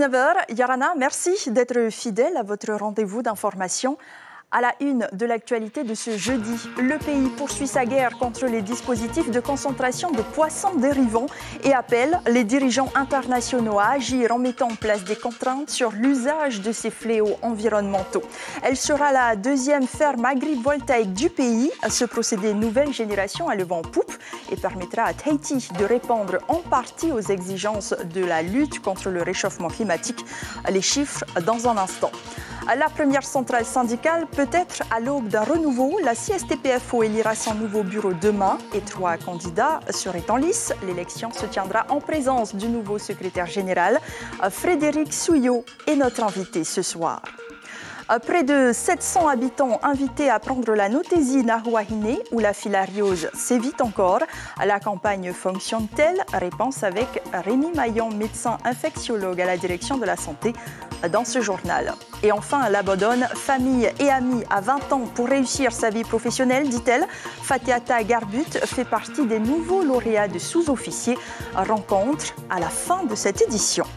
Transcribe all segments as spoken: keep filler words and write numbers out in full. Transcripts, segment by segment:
dix-neuf heures, Yarana, merci d'être fidèle à votre rendez-vous d'information. À la une de l'actualité de ce jeudi, le pays poursuit sa guerre contre les dispositifs de concentration de poissons dérivants et appelle les dirigeants internationaux à agir en mettant en place des contraintes sur l'usage de ces fléaux environnementaux. Elle sera la deuxième ferme agrivoltaïque du pays. Ce procédé nouvelle génération a le vent en poupe et permettra à Tahiti de répondre en partie aux exigences de la lutte contre le réchauffement climatique. Les chiffres dans un instant. La première centrale syndicale peut être à l'aube d'un renouveau. La C S T P F O élira son nouveau bureau demain et trois candidats seraient en lice. L'élection se tiendra en présence du nouveau secrétaire général. Frédéric Souillot est notre invité ce soir. Près de sept cents habitants invités à prendre la Notésie Nahuahine où la filariose sévit encore. La campagne fonctionne-t-elle? Réponse avec Rémi Maillon, médecin infectiologue à la direction de la santé dans ce journal. Et enfin, la Bodone, famille et amis à vingt ans pour réussir sa vie professionnelle, dit-elle. Fatiata Garbut fait partie des nouveaux lauréats de sous-officiers. Rencontre à la fin de cette édition.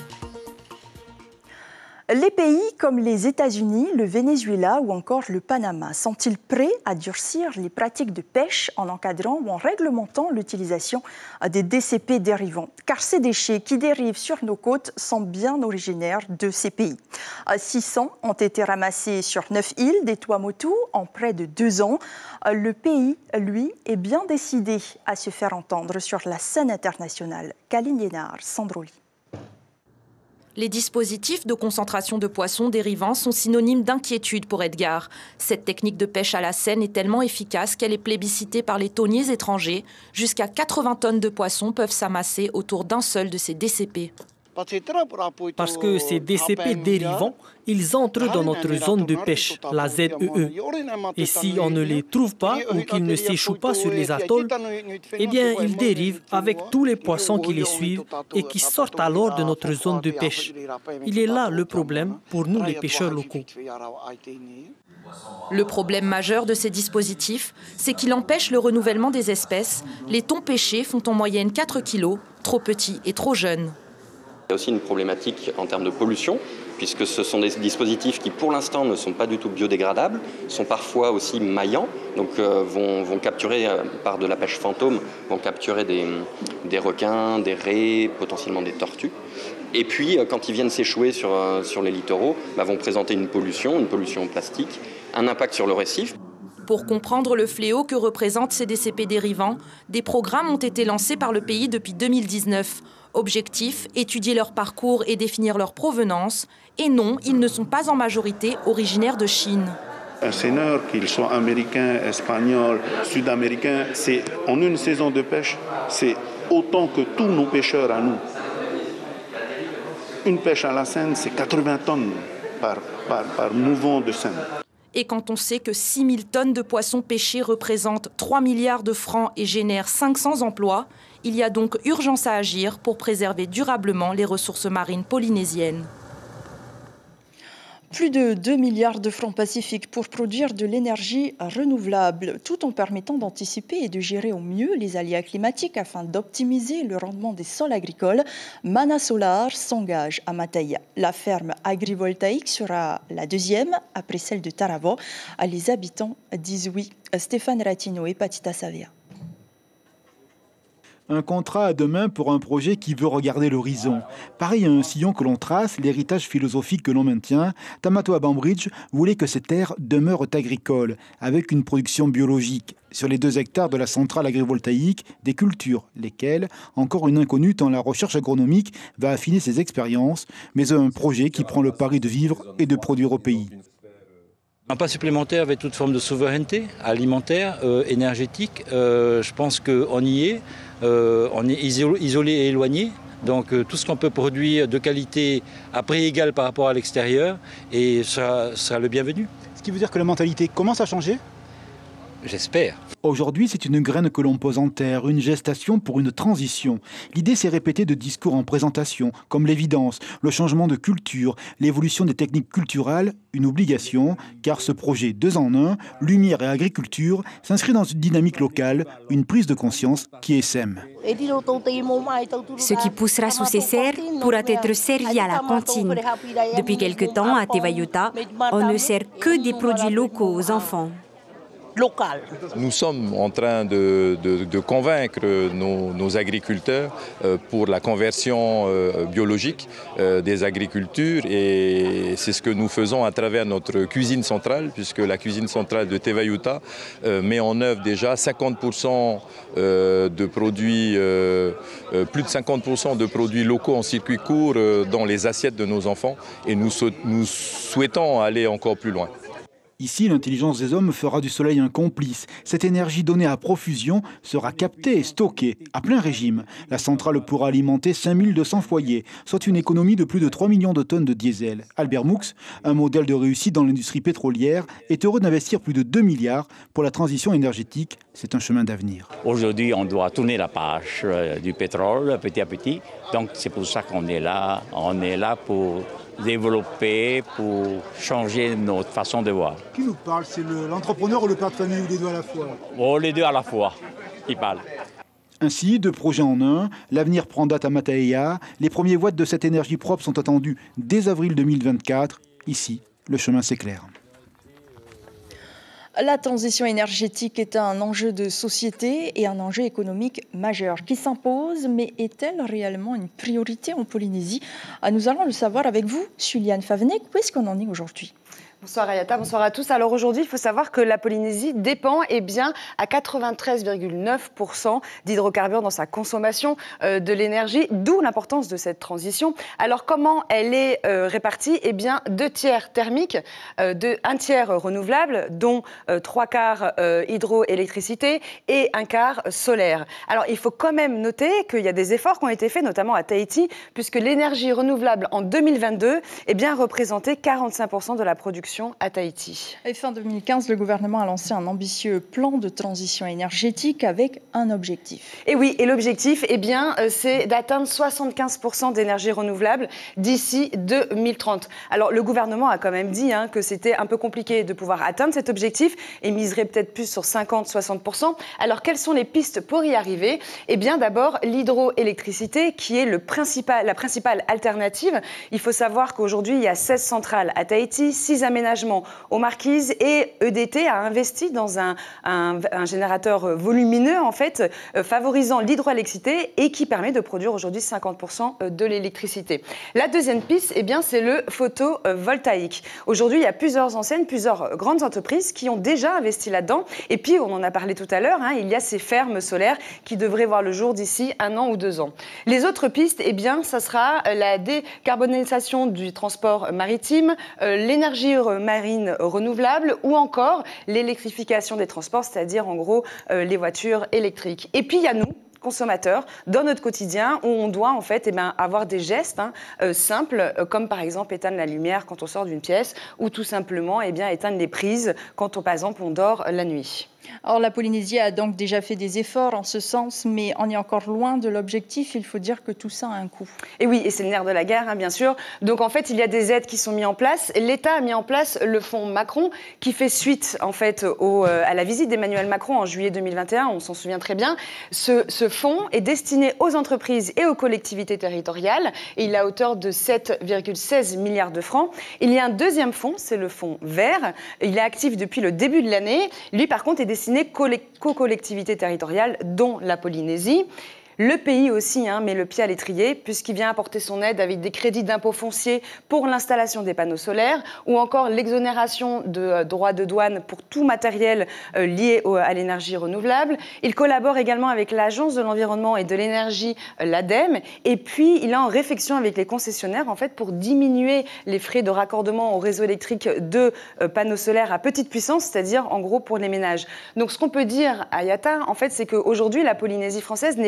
Les pays comme les États-Unis, le Venezuela ou encore le Panama sont-ils prêts à durcir les pratiques de pêche en encadrant ou en réglementant l'utilisation des D C P dérivants? Car ces déchets qui dérivent sur nos côtes sont bien originaires de ces pays. six cents ont été ramassés sur neuf îles des Tuamotu en près de deux ans. Le pays, lui, est bien décidé à se faire entendre sur la scène internationale. Kaline Liénard, Sandroli. Les dispositifs de concentration de poissons dérivants sont synonymes d'inquiétude pour Edgar. Cette technique de pêche à la Seine est tellement efficace qu'elle est plébiscitée par les thoniers étrangers. Jusqu'à quatre-vingts tonnes de poissons peuvent s'amasser autour d'un seul de ces D C P. Parce que ces D C P dérivants, ils entrent dans notre zone de pêche, la Z E E. Et si on ne les trouve pas ou qu'ils ne s'échouent pas sur les atolls, eh bien, ils dérivent avec tous les poissons qui les suivent et qui sortent alors de notre zone de pêche. Il est là le problème pour nous, les pêcheurs locaux. Le problème majeur de ces dispositifs, c'est qu'il empêche le renouvellement des espèces. Les thons pêchés font en moyenne quatre kilos, trop petits et trop jeunes. Il y a aussi une problématique en termes de pollution, puisque ce sont des dispositifs qui, pour l'instant, ne sont pas du tout biodégradables, sont parfois aussi maillants, donc euh, vont, vont capturer, euh, par de la pêche fantôme, vont capturer des, des requins, des raies, potentiellement des tortues. Et puis, euh, quand ils viennent s'échouer sur, euh, sur les littoraux, bah, vont présenter une pollution, une pollution plastique, un impact sur le récif. Pour comprendre le fléau que représentent ces D C P dérivants, des programmes ont été lancés par le pays depuis deux mille dix-neuf. Objectif, étudier leur parcours et définir leur provenance. Et non, ils ne sont pas en majorité originaires de Chine. Un seineur, qu'ils soient américains, espagnols, sud-américains, c'est en une saison de pêche, c'est autant que tous nos pêcheurs à nous. Une pêche à la Seine, c'est quatre-vingts tonnes par, par, par mouvement de Seine. Et quand on sait que six mille tonnes de poissons pêchés représentent trois milliards de francs et génèrent cinq cents emplois, il y a donc urgence à agir pour préserver durablement les ressources marines polynésiennes. Plus de deux milliards de francs pacifiques pour produire de l'énergie renouvelable, tout en permettant d'anticiper et de gérer au mieux les aléas climatiques afin d'optimiser le rendement des sols agricoles. Mana Solar s'engage à Mataya. La ferme agrivoltaïque sera la deuxième, après celle de Taravo. Les habitants disent oui. Stéphane Ratino et Patita Savia. Un contrat à deux mains pour un projet qui veut regarder l'horizon. Pareil à un sillon que l'on trace, l'héritage philosophique que l'on maintient, Tamatoa Bambridge voulait que ces terres demeurent agricoles, avec une production biologique. Sur les deux hectares de la centrale agrivoltaïque, des cultures, lesquelles, encore une inconnue tant la recherche agronomique va affiner ses expériences, mais un projet qui prend le pari de vivre et de produire au pays. Un pas supplémentaire avec toute forme de souveraineté alimentaire, euh, énergétique. Euh, je pense qu'on y est. Euh, on est isolé et éloigné. Donc euh, tout ce qu'on peut produire de qualité à prix égal par rapport à l'extérieur, et ça sera le bienvenu. Ce qui veut dire que la mentalité commence à changer ? J'espère. Aujourd'hui, c'est une graine que l'on pose en terre, une gestation pour une transition. L'idée s'est répétée de discours en présentation, comme l'évidence, le changement de culture, l'évolution des techniques culturelles, une obligation, car ce projet deux en un, lumière et agriculture, s'inscrit dans une dynamique locale, une prise de conscience qui essaime. Ce qui poussera sous ces serres pourra être servi à la cantine. Depuis quelque temps, à Tevayuta, on ne sert que des produits locaux aux enfants. Nous sommes en train de, de, de convaincre nos, nos agriculteurs euh, pour la conversion euh, biologique euh, des agricultures et c'est ce que nous faisons à travers notre cuisine centrale puisque la cuisine centrale de Tevayuta euh, met en œuvre déjà cinquante pour cent euh, de produits, euh, euh, plus de cinquante pour cent de produits locaux en circuit court euh, dans les assiettes de nos enfants et nous, nous souhaitons aller encore plus loin. Ici, l'intelligence des hommes fera du soleil un complice. Cette énergie donnée à profusion sera captée et stockée à plein régime. La centrale pourra alimenter cinq mille deux cents foyers, soit une économie de plus de trois millions de tonnes de diesel. Albert Moux, un modèle de réussite dans l'industrie pétrolière, est heureux d'investir plus de deux milliards pour la transition énergétique. C'est un chemin d'avenir. Aujourd'hui, on doit tourner la page du pétrole petit à petit. Donc c'est pour ça qu'on est là. On est là pour développer, pour changer notre façon de voir. Qui nous parle? C'est l'entrepreneur ou le père de famille ou les deux à la fois? Oh, les deux à la fois, qui parlent. Ainsi, deux projets en un, l'avenir prend date à Mataea. Les premiers watts de cette énergie propre sont attendus dès avril deux mille vingt-quatre. Ici, le chemin s'éclaire. La transition énergétique est un enjeu de société et un enjeu économique majeur qui s'impose, mais est-elle réellement une priorité en Polynésie? Nous allons le savoir avec vous, Juliane Favnek. Où est-ce qu'on en est aujourd'hui? Bonsoir Ayata, bonsoir à tous. Alors aujourd'hui, il faut savoir que la Polynésie dépend eh bien, à quatre-vingt-treize virgule neuf pour cent d'hydrocarbures dans sa consommation euh, de l'énergie, d'où l'importance de cette transition. Alors comment elle est euh, répartie? Eh bien, deux tiers thermiques, euh, de, un tiers renouvelable, dont euh, trois quarts euh, hydroélectricité et un quart solaire. Alors il faut quand même noter qu'il y a des efforts qui ont été faits, notamment à Tahiti, puisque l'énergie renouvelable en deux mille vingt-deux eh bien, représentait quarante-cinq pour cent de la production à Tahiti. Et fin deux mille quinze, le gouvernement a lancé un ambitieux plan de transition énergétique avec un objectif. Et oui, et l'objectif, eh bien, c'est d'atteindre soixante-quinze pour cent d'énergie renouvelable d'ici deux mille trente. Alors, le gouvernement a quand même dit hein, que c'était un peu compliqué de pouvoir atteindre cet objectif et miserait peut-être plus sur cinquante à soixante pour cent. Alors, quelles sont les pistes pour y arriver? Eh bien, d'abord, l'hydroélectricité, qui est le principal, la principale alternative. Il faut savoir qu'aujourd'hui, il y a seize centrales à Tahiti, six aménagements aux Marquises et E D T a investi dans un, un, un générateur volumineux en fait, euh, favorisant l'hydroélectricité et qui permet de produire aujourd'hui cinquante pour cent de l'électricité. La deuxième piste, eh bien, c'est le photovoltaïque. Aujourd'hui, il y a plusieurs enseignes, plusieurs grandes entreprises qui ont déjà investi là-dedans. Et puis, on en a parlé tout à l'heure, hein, il y a ces fermes solaires qui devraient voir le jour d'ici un an ou deux ans. Les autres pistes, eh bien, ça sera la décarbonisation du transport maritime, euh, l'énergie marine renouvelable ou encore l'électrification des transports, c'est-à-dire en gros euh, les voitures électriques. Et puis il y a nous, consommateurs, dans notre quotidien, où on doit en fait eh bien, avoir des gestes hein, euh, simples, euh, comme par exemple éteindre la lumière quand on sort d'une pièce, ou tout simplement eh bien, éteindre les prises quand on, par exemple on dort la nuit. Alors, la Polynésie a donc déjà fait des efforts en ce sens, mais on est encore loin de l'objectif. Il faut dire que tout ça a un coût. Et oui, et c'est le nerf de la guerre, hein, bien sûr. Donc, en fait, il y a des aides qui sont mises en place. L'État a mis en place le fonds Macron, qui fait suite, en fait, au, euh, à la visite d'Emmanuel Macron en juillet deux mille vingt et un. On s'en souvient très bien. Ce, ce fonds est destiné aux entreprises et aux collectivités territoriales. Et il est à hauteur de sept virgule seize milliards de francs. Il y a un deuxième fonds, c'est le fonds vert. Il est actif depuis le début de l'année. Lui, par contre, est destiné qu'aux collectivités territoriales, dont la Polynésie. Le pays aussi hein, met le pied à l'étrier puisqu'il vient apporter son aide avec des crédits d'impôt foncier pour l'installation des panneaux solaires ou encore l'exonération de euh, droits de douane pour tout matériel euh, lié au, à l'énergie renouvelable. Il collabore également avec l'Agence de l'environnement et de l'énergie, euh, l'ADEME. Et puis, il est en réflexion avec les concessionnaires en fait, pour diminuer les frais de raccordement au réseau électrique de euh, panneaux solaires à petite puissance, c'est-à-dire en gros pour les ménages. Donc, ce qu'on peut dire à Ayata, en fait, c'est qu'aujourd'hui, la Polynésie française n'est pas un mauvais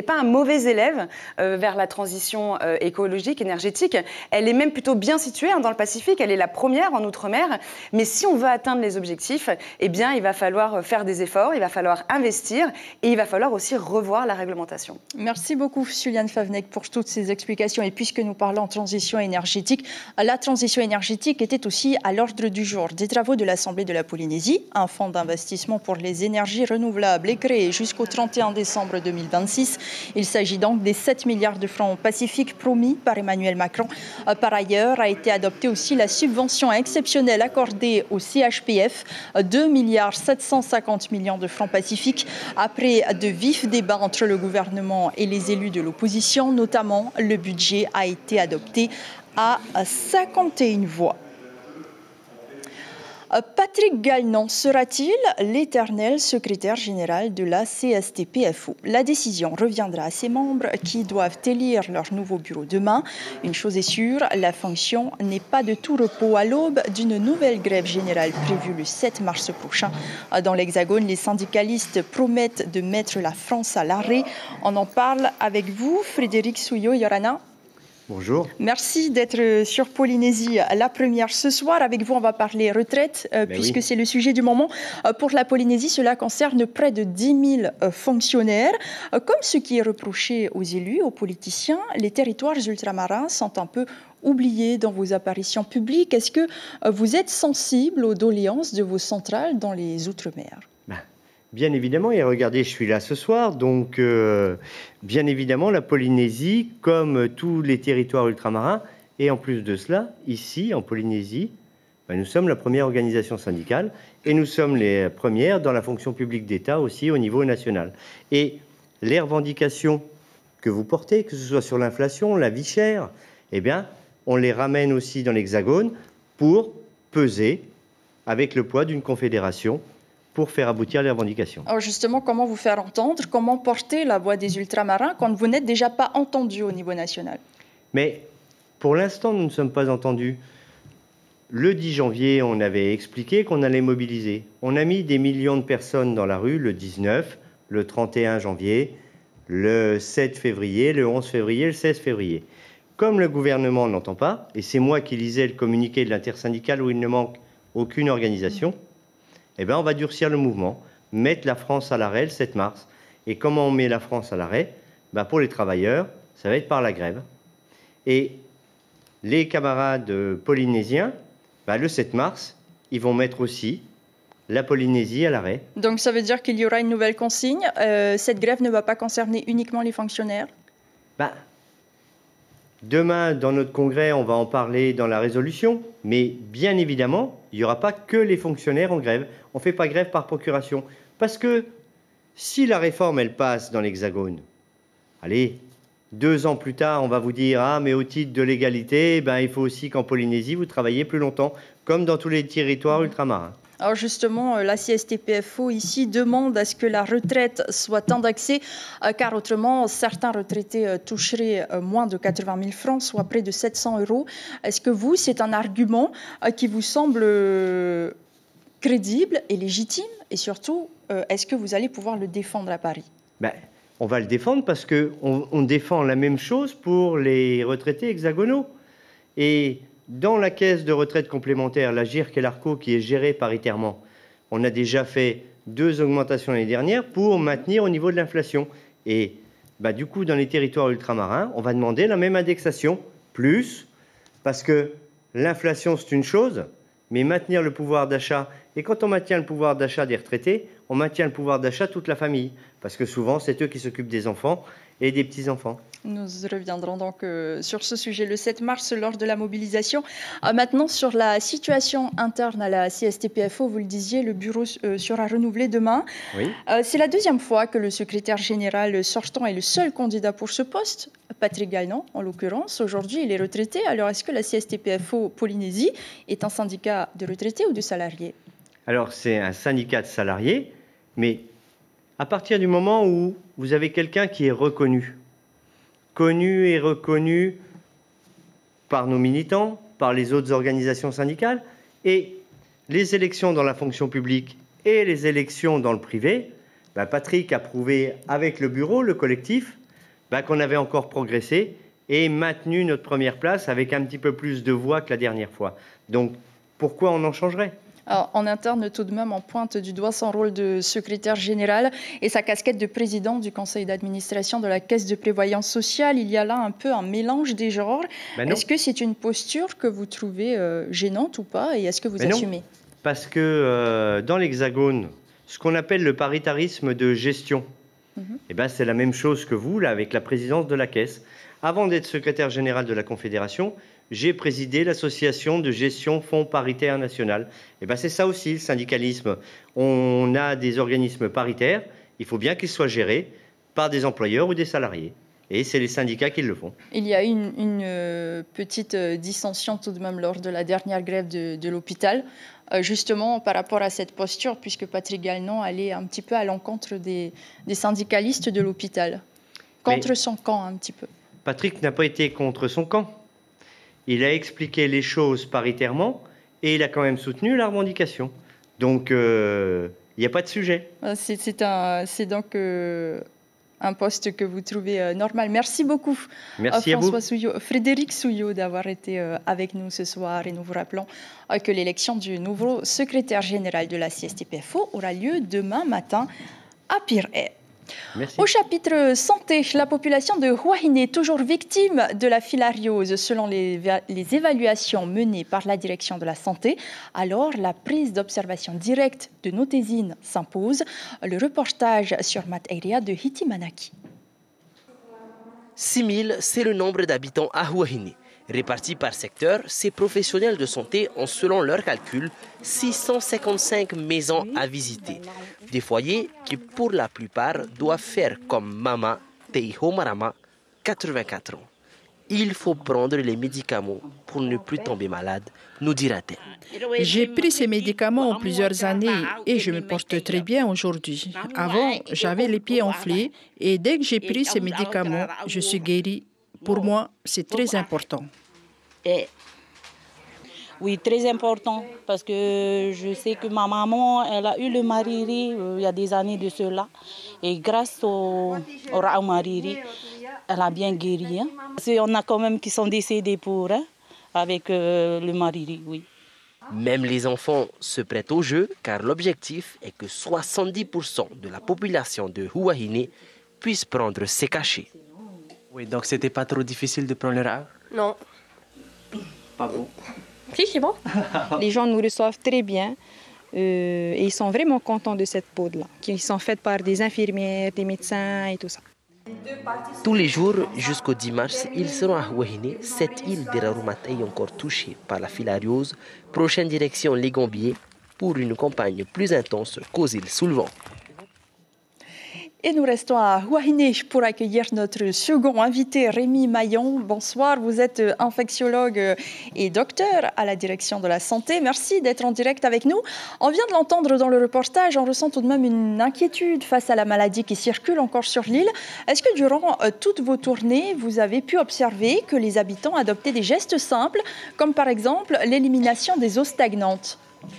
mauvais élève euh, vers la transition euh, écologique, énergétique. Elle est même plutôt bien située hein, dans le Pacifique. Elle est la première en Outre-mer. Mais si on veut atteindre les objectifs, eh bien, il va falloir faire des efforts, il va falloir investir et il va falloir aussi revoir la réglementation. Merci beaucoup, Suliane Favnec, pour toutes ces explications. Et puisque nous parlons de transition énergétique, la transition énergétique était aussi à l'ordre du jour des travaux de l'Assemblée de la Polynésie. Un fonds d'investissement pour les énergies renouvelables est créé jusqu'au trente et un décembre deux mille vingt-six. Il s'agit donc des sept milliards de francs pacifiques promis par Emmanuel Macron. Par ailleurs, a été adoptée aussi la subvention exceptionnelle accordée au C H P F, deux milliards sept cent cinquante millions de francs pacifiques, après de vifs débats entre le gouvernement et les élus de l'opposition. Notamment, le budget a été adopté à cinquante et une voix. Patrick Gagnon sera-t-il l'éternel secrétaire général de la C S T P F O? La décision reviendra à ses membres qui doivent élire leur nouveau bureau demain. Une chose est sûre, la fonction n'est pas de tout repos à l'aube d'une nouvelle grève générale prévue le sept mars prochain. Dans l'Hexagone, les syndicalistes promettent de mettre la France à l'arrêt. On en parle avec vous, Frédéric Souillot-Yorana. Bonjour. Merci d'être sur Polynésie la première ce soir. Avec vous, on va parler retraite, euh, ben puisque oui. c'est le sujet du moment. Euh, pour la Polynésie, cela concerne près de dix mille euh, fonctionnaires. Euh, comme ce qui est reproché aux élus, aux politiciens, les territoires ultramarins sont un peu oubliés dans vos apparitions publiques. Est-ce que euh, vous êtes sensible aux doléances de vos centrales dans les Outre-mer ? ben. Bien évidemment, et regardez, je suis là ce soir, donc euh, bien évidemment, la Polynésie, comme tous les territoires ultramarins, et en plus de cela, ici, en Polynésie, ben, nous sommes la première organisation syndicale, et nous sommes les premières dans la fonction publique d'État aussi au niveau national. Et les revendications que vous portez, que ce soit sur l'inflation, la vie chère, eh bien, on les ramène aussi dans l'Hexagone pour peser avec le poids d'une confédération pour faire aboutir les revendications. Alors justement, comment vous faire entendre? Comment porter la voix des ultramarins quand vous n'êtes déjà pas entendu au niveau national? Mais pour l'instant, nous ne sommes pas entendus. Le dix janvier, on avait expliqué qu'on allait mobiliser. On a mis des millions de personnes dans la rue le dix-neuf, le trente et un janvier, le sept février, le onze février, le seize février. Comme le gouvernement n'entend pas, et c'est moi qui lisais le communiqué de l'intersyndicale où il ne manque aucune organisation, mmh. Eh bien, on va durcir le mouvement, mettre la France à l'arrêt le sept mars. Et comment on met la France à l'arrêt? Ben, pour les travailleurs, ça va être par la grève. Et les camarades polynésiens, ben, le sept mars, ils vont mettre aussi la Polynésie à l'arrêt. Donc ça veut dire qu'il y aura une nouvelle consigne. Euh, cette grève ne va pas concerner uniquement les fonctionnaires? Ben, demain, dans notre congrès, on va en parler dans la résolution. Mais bien évidemment, il n'y aura pas que les fonctionnaires en grève. On ne fait pas grève par procuration. Parce que si la réforme, elle passe dans l'Hexagone, allez, deux ans plus tard, on va vous dire « Ah, mais au titre de l'égalité, ben, il faut aussi qu'en Polynésie, vous travaillez plus longtemps, comme dans tous les territoires ultramarins. » Alors justement, la C S T P F O ici demande à ce que la retraite soit indexée, car autrement, certains retraités toucheraient moins de quatre-vingt mille francs, soit près de sept cents euros. Est-ce que vous, c'est un argument qui vous semble crédible et légitime? Et surtout, est-ce que vous allez pouvoir le défendre à Paris? ben, On va le défendre parce qu'on on défend la même chose pour les retraités hexagonaux. Et dans la caisse de retraite complémentaire, la G I R C et l'ARCO, qui est gérée paritairement, on a déjà fait deux augmentations l'année dernière pour maintenir au niveau de l'inflation. Et bah, du coup, dans les territoires ultramarins, on va demander la même indexation, plus, parce que l'inflation, c'est une chose, mais maintenir le pouvoir d'achat, et quand on maintient le pouvoir d'achat des retraités, on maintient le pouvoir d'achat de toute la famille, parce que souvent, c'est eux qui s'occupent des enfants et des petits-enfants. Nous reviendrons donc euh, sur ce sujet le sept mars lors de la mobilisation. Euh, maintenant, sur la situation interne à la C S T P F O, vous le disiez, le bureau euh, sera renouvelé demain. Oui. Euh, c'est la deuxième fois que le secrétaire général sortant est le seul candidat pour ce poste, Patrick Gagnon en l'occurrence. Aujourd'hui, il est retraité. Alors, est-ce que la C S T P F O Polynésie est un syndicat de retraités ou de salariés? Alors, c'est un syndicat de salariés, mais à partir du moment où vous avez quelqu'un qui est reconnu, connu et reconnu par nos militants, par les autres organisations syndicales, et les élections dans la fonction publique et les élections dans le privé, ben Patrick a prouvé avec le bureau, le collectif, bah, qu'on avait encore progressé et maintenu notre première place avec un petit peu plus de voix que la dernière fois. Donc, pourquoi on en changerait ? Alors, en interne, tout de même, on pointe du doigt son rôle de secrétaire général et sa casquette de président du conseil d'administration de la Caisse de prévoyance sociale. Il y a là un peu un mélange des genres. Ben est-ce que c'est une posture que vous trouvez euh, gênante ou pas, et est-ce que vous ben assumez ? Non, parce que euh, dans l'Hexagone, ce qu'on appelle le paritarisme de gestion, mm-hmm. eh ben, c'est la même chose que vous, là, avec la présidence de la Caisse. Avant d'être secrétaire général de la Confédération, j'ai présidé l'association de gestion Fonds paritaire national. Et ben c'est ça aussi le syndicalisme. On a des organismes paritaires, il faut bien qu'ils soient gérés par des employeurs ou des salariés. Et c'est les syndicats qui le font. Il y a une, une euh, petite euh, dissension tout de même lors de la dernière grève de, de l'hôpital, euh, justement par rapport à cette posture, puisque Patrick Gagnon allait un petit peu à l'encontre des, des syndicalistes de l'hôpital, contre Mais son camp un petit peu. Patrick n'a pas été contre son camp. Il a expliqué les choses paritairement et il a quand même soutenu la revendication. Donc, il euh, n'y a pas de sujet. C'est, c'est, un, c'est donc euh, un poste que vous trouvez euh, normal. Merci beaucoup, Merci euh, François à vous. Souillot, Frédéric Souillot, d'avoir été euh, avec nous ce soir. Et nous vous rappelons euh, que l'élection du nouveau secrétaire général de la C S T P F O aura lieu demain matin à Pirée. Merci. Au chapitre santé, la population de Huahine, toujours victime de la filariose selon les, les évaluations menées par la direction de la santé. Alors, la prise d'observation directe de notésine s'impose. Le reportage sur Mat Eiria de Hiti Manaki. six mille, c'est le nombre d'habitants à Huahine. Répartis par secteur, ces professionnels de santé ont, selon leurs calculs, six cent cinquante-cinq maisons à visiter. Des foyers qui, pour la plupart, doivent faire comme Mama Teiho Marama, quatre-vingt-quatre ans. Il faut prendre les médicaments pour ne plus tomber malade, nous dira-t-elle. J'ai pris ces médicaments en plusieurs années et je me porte très bien aujourd'hui. Avant, j'avais les pieds enflés et dès que j'ai pris ces médicaments, je suis guérie. Pour moi, c'est très important. Oui, très important, parce que je sais que ma maman, elle a eu le mariri euh, il y a des années de cela. Et grâce au, au Rao mariri, elle a bien guéri. Hein. On a quand même qui sont décédés pour, hein, avec euh, le mariri, oui. Même les enfants se prêtent au jeu, car l'objectif est que soixante-dix pour cent de la population de Huahine puisse prendre ses cachets. Oui, donc c'était pas trop difficile de prendre le Rao? Non. Pas bon? Si, c'est bon. Les gens nous reçoivent très bien euh, et ils sont vraiment contents de cette poudre-là, qui sont faites par des infirmières, des médecins et tout ça. Tous les jours, jusqu'au dix mars, ils seront à Huahine, cette île des Rarumatei encore touchée par la filariose. Prochaine direction les Gambiers pour une campagne plus intense qu'aux îles sous le vent. Et nous restons à Huahine pour accueillir notre second invité, Rémi Maillon. Bonsoir, vous êtes infectiologue et docteur à la direction de la santé. Merci d'être en direct avec nous. On vient de l'entendre dans le reportage, on ressent tout de même une inquiétude face à la maladie qui circule encore sur l'île. Est-ce que durant toutes vos tournées, vous avez pu observer que les habitants adoptaient des gestes simples, comme par exemple l'élimination des eaux stagnantes ?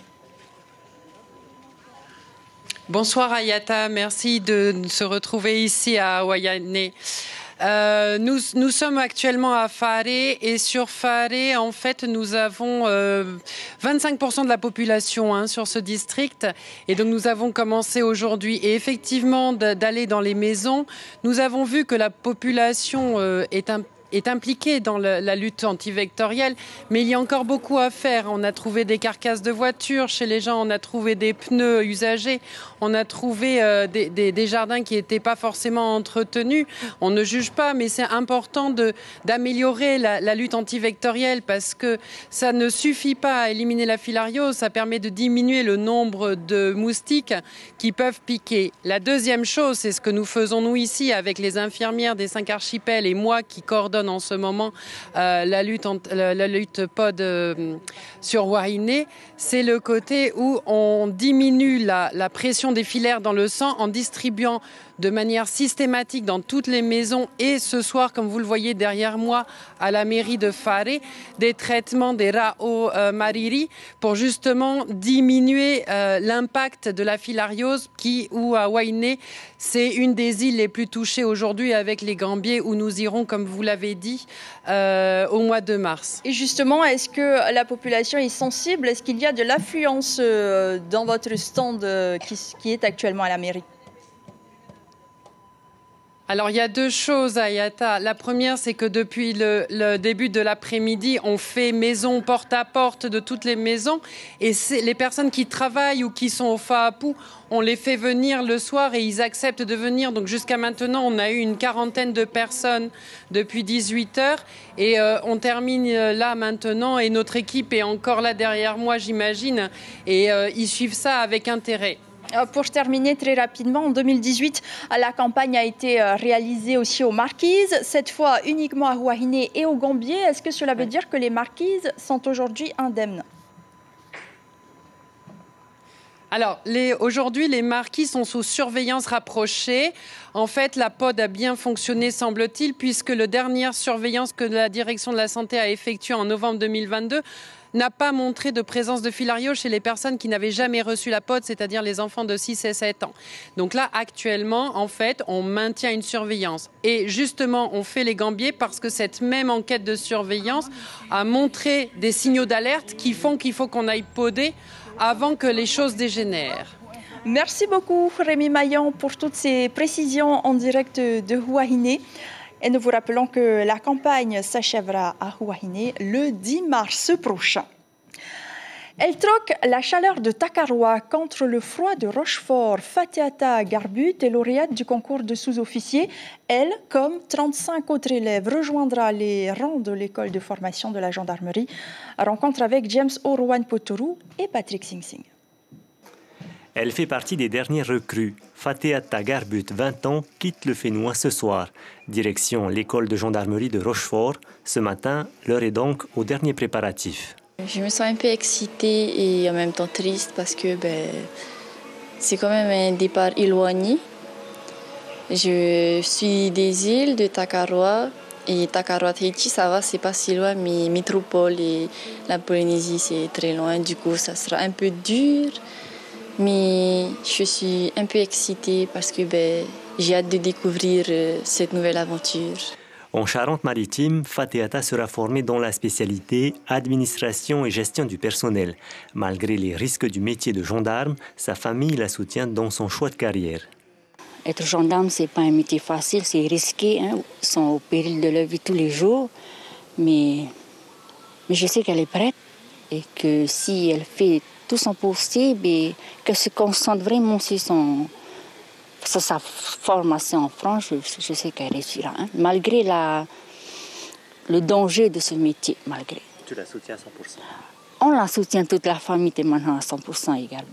Bonsoir Ayata, merci de se retrouver ici à Huahine. Euh, nous, nous sommes actuellement à Faré et sur Faré, en fait, nous avons euh, vingt-cinq pour cent de la population hein, sur ce district. Et donc, nous avons commencé aujourd'hui. Et effectivement, d'aller dans les maisons, nous avons vu que la population euh, est un est impliquée dans le, la lutte antivectorielle, mais il y a encore beaucoup à faire. On a trouvé des carcasses de voitures chez les gens, on a trouvé des pneus usagés, on a trouvé euh, des, des, des jardins qui n'étaient pas forcément entretenus. On ne juge pas, mais c'est important de, d'améliorer la, la lutte antivectorielle parce que ça ne suffit pas à éliminer la filariose, ça permet de diminuer le nombre de moustiques qui peuvent piquer. La deuxième chose, c'est ce que nous faisons nous ici avec les infirmières des cinq archipels et moi qui coordonne en ce moment euh, la lutte, la, la lutte pod euh, sur Huahine, c'est le côté où on diminue la, la pression des filaires dans le sang en distribuant de manière systématique dans toutes les maisons et ce soir, comme vous le voyez derrière moi, à la mairie de Fare, des traitements des rao euh, mariri pour justement diminuer euh, l'impact de la filariose qui, ou à Wainé, c'est une des îles les plus touchées aujourd'hui avec les gambiers où nous irons, comme vous l'avez dit, euh, au mois de mars. Et justement, est-ce que la population est sensible? Est-ce qu'il y a de l'affluence euh, dans votre stand euh, qui, qui est actuellement à la mairie? Alors, il y a deux choses, Ayata. La première, c'est que depuis le, le début de l'après-midi, on fait maison porte-à-porte de toutes les maisons. Et les personnes qui travaillent ou qui sont au Fa'apu, on les fait venir le soir et ils acceptent de venir. Donc, jusqu'à maintenant, on a eu une quarantaine de personnes depuis dix-huit heures. Et euh, on termine là maintenant. Et notre équipe est encore là derrière moi, j'imagine. Et euh, ils suivent ça avec intérêt. Pour terminer très rapidement, en deux mille dix-huit, la campagne a été réalisée aussi aux Marquises, cette fois uniquement à Huahine et au Gambier. Est-ce que cela veut dire que les Marquises sont aujourd'hui indemnes? Alors, aujourd'hui, les marquis sont sous surveillance rapprochée. En fait, la P O D a bien fonctionné, semble-t-il, puisque la dernière surveillance que la direction de la santé a effectuée en novembre deux mille vingt-deux n'a pas montré de présence de filariose chez les personnes qui n'avaient jamais reçu la P O D, c'est-à-dire les enfants de six et sept ans. Donc là, actuellement, en fait, on maintient une surveillance. Et justement, on fait les gambiers parce que cette même enquête de surveillance a montré des signaux d'alerte qui font qu'il faut qu'on aille poder avant que les choses dégénèrent. Merci beaucoup, Rémi Maillan, pour toutes ces précisions en direct de Huahine. Et nous vous rappelons que la campagne s'achèvera à Huahine le dix mars prochain. Elle troque la chaleur de Takaroa contre le froid de Rochefort. Fatiata Garbut est lauréate du concours de sous-officiers. Elle, comme trente-cinq autres élèves, rejoindra les rangs de l'école de formation de la gendarmerie. Rencontre avec James Orwan Potoru et Patrick Sing Sing. Elle fait partie des dernières recrues. Fatiata Garbut, vingt ans, quitte le Fénois ce soir. Direction l'école de gendarmerie de Rochefort. Ce matin, l'heure est donc aux derniers préparatifs. Je me sens un peu excitée et en même temps triste parce que ben, c'est quand même un départ éloigné. Je suis des îles de Takaroa et Takaroa Tahiti, ça va, c'est pas si loin, mais métropole et la Polynésie, c'est très loin. Du coup, ça sera un peu dur. Mais je suis un peu excitée parce que ben, j'ai hâte de découvrir euh, cette nouvelle aventure. En Charente-Maritime, Fatiata sera formée dans la spécialité administration et gestion du personnel. Malgré les risques du métier de gendarme, sa famille la soutient dans son choix de carrière. Être gendarme, ce n'est pas un métier facile, c'est risqué. Hein. Ils sont au péril de leur vie tous les jours. Mais, mais je sais qu'elle est prête et que si elle fait tout son possible et qu'elle se concentre vraiment sur, son, sur sa formation en France, je, je sais qu'elle réussira. Hein. Malgré la, le danger de ce métier, malgré. Tu la soutiens à cent pour cent? On la soutient, toute la famille est maintenant à cent pour cent également.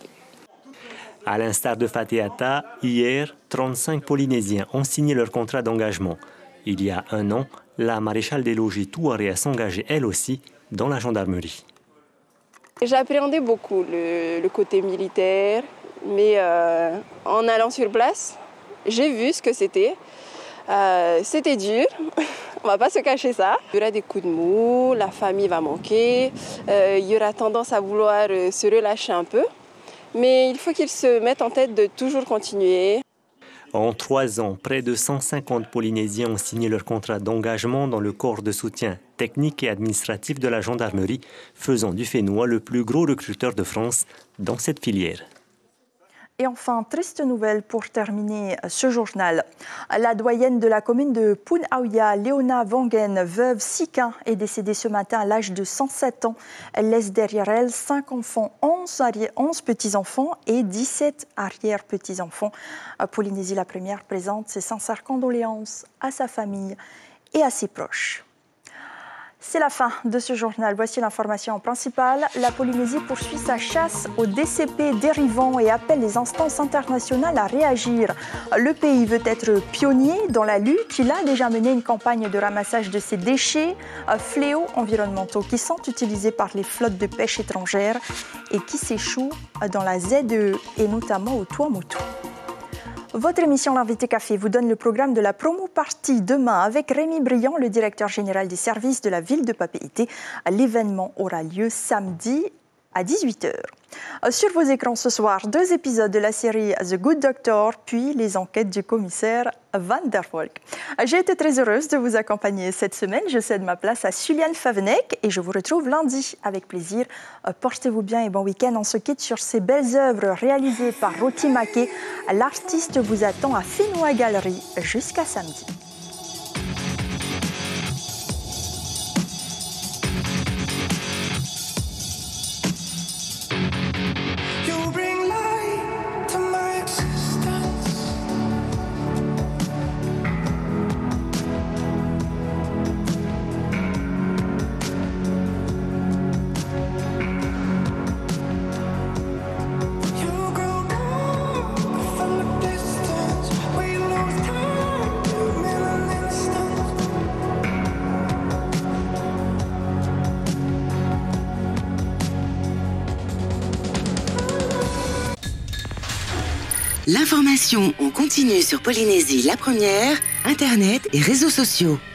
À l'instar de Fatiata, hier, trente-cinq Polynésiens ont signé leur contrat d'engagement. Il y a un an, la maréchale des logis Touareg a s'engagé elle aussi dans la gendarmerie. J'appréhendais beaucoup le, le côté militaire, mais euh, en allant sur place, j'ai vu ce que c'était. Euh, c'était dur, on va pas se cacher ça. Il y aura des coups de mou, la famille va manquer, euh, il y aura tendance à vouloir euh, se relâcher un peu. Mais il faut qu'ils se mettent en tête de toujours continuer. En trois ans, près de cent cinquante Polynésiens ont signé leur contrat d'engagement dans le corps de soutien technique et administratif de la gendarmerie, faisant du Fénois le plus gros recruteur de France dans cette filière. Et enfin, triste nouvelle pour terminer ce journal. La doyenne de la commune de Punaouia, Léona Wangen, veuve Sika, est décédée ce matin à l'âge de cent sept ans. Elle laisse derrière elle cinq enfants, onze petits-enfants et dix-sept arrière-petits-enfants. Polynésie la Première présente ses sincères condoléances à sa famille et à ses proches. C'est la fin de ce journal. Voici l'information principale. La Polynésie poursuit sa chasse aux D C P dérivants et appelle les instances internationales à réagir. Le pays veut être pionnier dans la lutte. Il a déjà mené une campagne de ramassage de ces déchets, fléaux environnementaux qui sont utilisés par les flottes de pêche étrangères et qui s'échouent dans la Z E et notamment au Tuamotu. Votre émission L'Invité Café vous donne le programme de la promo partie demain avec Rémi Briand, le directeur général des services de la ville de Papeete. L'événement aura lieu samedi à dix-huit heures. Sur vos écrans ce soir, deux épisodes de la série The Good Doctor, puis les enquêtes du commissaire Van der Volk. J'ai été très heureuse de vous accompagner cette semaine. Je cède ma place à Suliane Favenek et je vous retrouve lundi avec plaisir. Portez-vous bien et bon week-end. On se quitte sur ces belles œuvres réalisées par Roti Make. L'artiste vous attend à Finois Galerie jusqu'à samedi. L'information en continu sur Polynésie la première, Internet et réseaux sociaux.